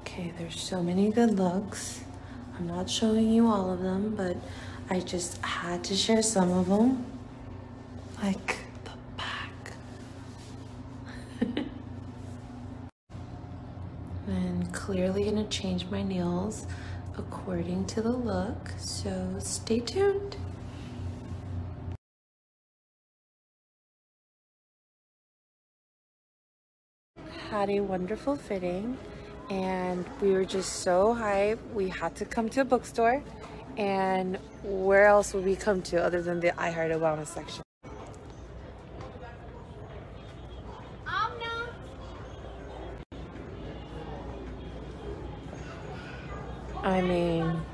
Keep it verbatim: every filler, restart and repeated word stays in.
Okay, there's so many good looks. I'm not showing you all of them, but I just had to share some of them. Like the back. And clearly gonna change my nails according to the look, so stay tuned. Had a wonderful fitting, and we were just so hyped. We had to come to a bookstore, and where else would we come to other than the I Heart a Wellness section? I mean,